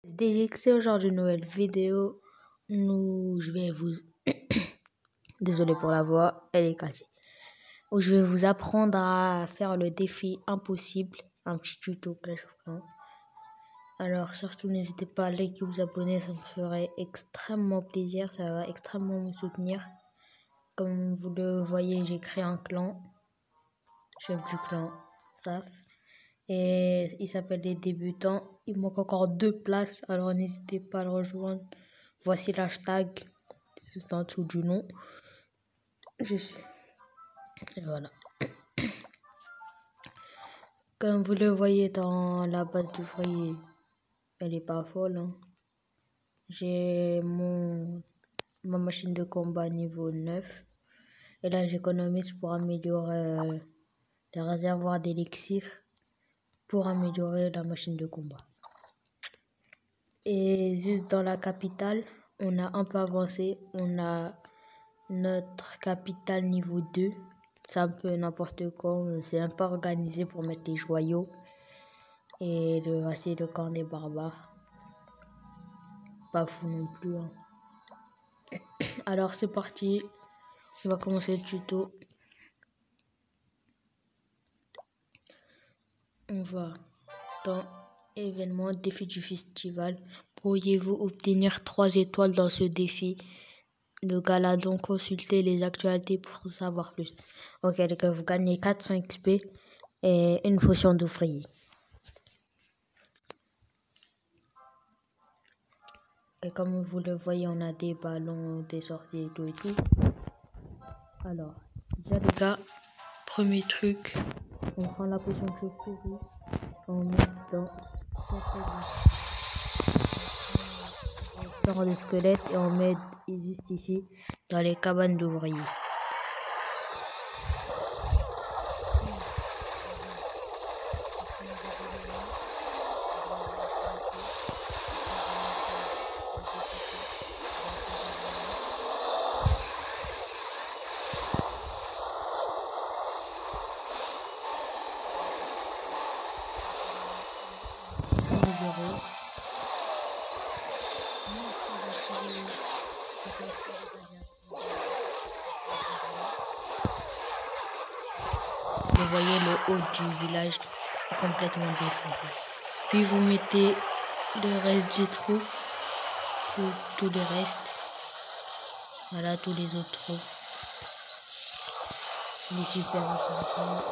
DGX, aujourd'hui une nouvelle vidéo. Je vais vous... Désolé pour la voix, elle est cassée. Où je vais vous apprendre à faire le défi impossible. Un petit tuto Clash of Clans. Alors surtout n'hésitez pas à liker, vous abonner, ça me ferait extrêmement plaisir. Ça va extrêmement me soutenir. Comme vous le voyez, j'ai créé un clan. Chef du clan, SAF. Et il s'appelle les débutants. Il manque encore 2 places, alors n'hésitez pas à le rejoindre. Voici l'hashtag juste en dessous du nom. Et voilà. Comme vous le voyez dans la base d'ouvriers, elle est pas folle. Hein. J'ai ma machine de combat niveau 9. Et là j'économise pour améliorer les réservoirs d'élixir. Pour améliorer la machine de combat. Et juste dans la capitale, on a un peu avancé. On a notre capitale niveau 2. C'est un peu n'importe quoi. C'est un peu organisé pour mettre les joyaux. Et voici le camp des barbares. Pas fou non plus. Hein. Alors c'est parti. On va commencer le tuto. On va dans événement défi du festival. Pourriez-vous obtenir 3 étoiles dans ce défi? Le galadon, consultez les actualités pour savoir plus. Ok, donc vous gagnez 400 XP et une potion d'ouvrier. Et comme vous le voyez, on a des ballons, des sorties et tout et tout. Alors, déjà les gars, premier truc, on prend la potion de chauve-souris, on met dans sort le squelette et on met juste ici dans les cabanes d'ouvriers. Vous voyez le haut du village est complètement défoncé. Puis vous mettez le reste des trous, tous les restes. Voilà tous les autres trous. Les super enchantants.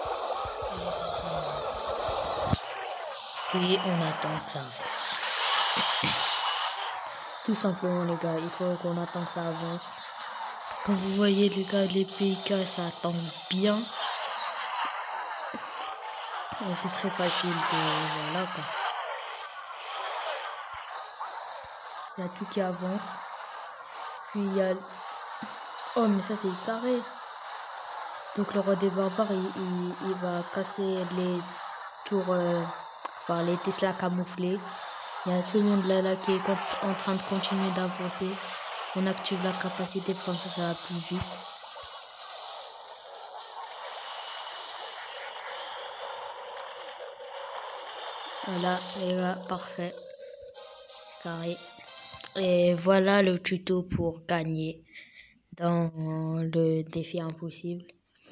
Puis on attend que ça avance. Tout simplement les gars, il faut qu'on attend que ça avance. Comme vous voyez les gars, les PK ça attend bien. C'est très facile de... Voilà quoi. Il y a tout qui avance. Puis il y a... Oh mais ça c'est carré. Donc le roi des barbares il va casser les tours... Enfin les Tesla camouflés. Il y a tout le monde là qui est en train de continuer d'avancer. On active la capacité, comme ça va plus vite. Voilà les gars, parfait. Carré. Et voilà le tuto pour gagner dans le défi impossible.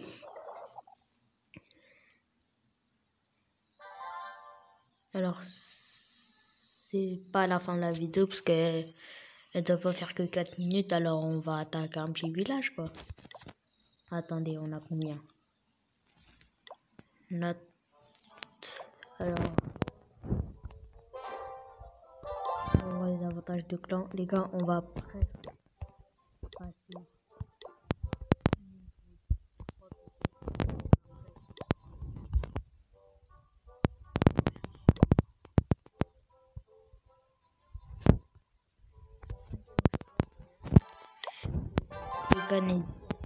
Alors c'est pas la fin de la vidéo parce que elle doit pas faire que 4 minutes, alors on va attaquer un petit village quoi. Attendez, on a combien? Alors on voit les avantages de clan. Les gars, on va presque passer. Les gars,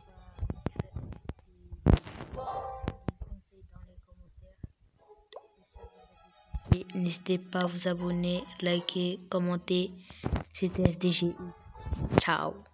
n'hésitez pas à vous abonner, liker, commenter. C'était SDG. Ciao.